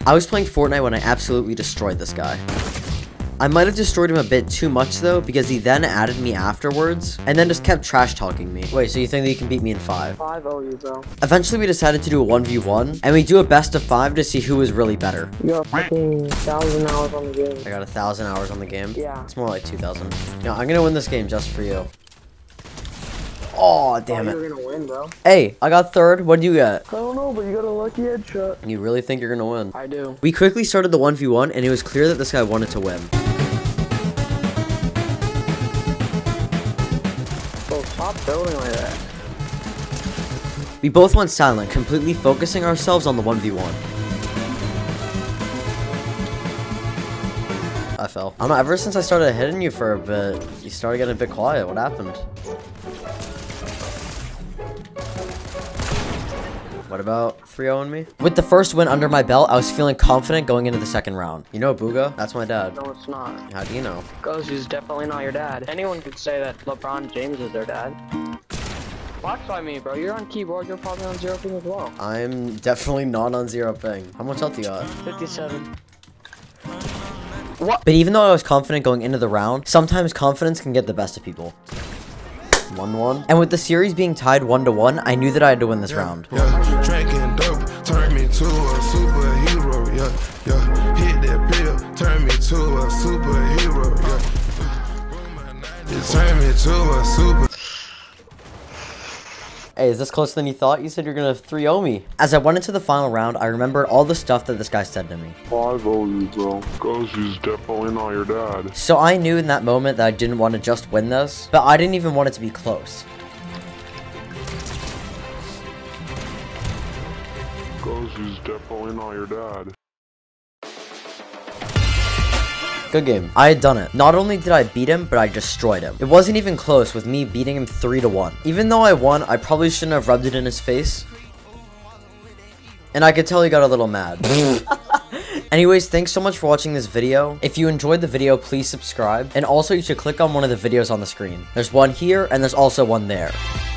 I was playing Fortnite when I absolutely destroyed this guy. I might have destroyed him a bit too much though, because he then added me afterwards, and then just kept trash talking me. Wait, so you think that you can beat me in 5? 5-0 you, bro. Eventually we decided to do a 1v1, and we do a best of 5 to see who is really better. You got fucking 1,000 hours on the game. I got 1,000 hours on the game. Yeah. It's more like 2,000. No, I'm gonna win this game just for you. Oh, damn it. You're gonna win, bro. Hey, I got 3rd. What do you get? I don't know, but you got a lucky headshot. You really think you're gonna win? I do. We quickly started the 1v1, and it was clear that this guy wanted to win. Bro, stop building like that. We both went silent, completely focusing ourselves on the 1v1. I fell. I don't know, ever since I started hitting you for a bit, you started getting a bit quiet. What happened? What about 3-0ing me? With the first win under my belt, I was feeling confident going into the second round. You know Booga? That's my dad. No, it's not. How do you know? Because he's definitely not your dad. Anyone could say that LeBron James is their dad. Watch by me, bro. You're on keyboard. You're probably on 0 ping as well. I'm definitely not on 0 ping. How much health you got? 57. What? But even though I was confident going into the round, sometimes confidence can get the best of people. 1-1. And with the series being tied 1-1, I knew that I had to win this round. Yeah, drinking dope, turn me to a superhero. Yeah, hit that pill, turn me to a superhero. Yeah, turn me to a super. Hey, is this closer than you thought? You said you're gonna 3-0 me. As I went into the final round, I remembered all the stuff that this guy said to me. 5-0 you, bro. Cause he's definitely not your dad. So I knew in that moment that I didn't want to just win this, but I didn't even want it to be close. Cause he's definitely not your dad. Good game. I had done it. Not only did I beat him, but I destroyed him. It wasn't even close with me beating him 3-1. Even though I won, I probably shouldn't have rubbed it in his face. And I could tell he got a little mad. Anyways, thanks so much for watching this video. If you enjoyed the video, please subscribe. And also, you should click on one of the videos on the screen. There's one here, and there's also one there.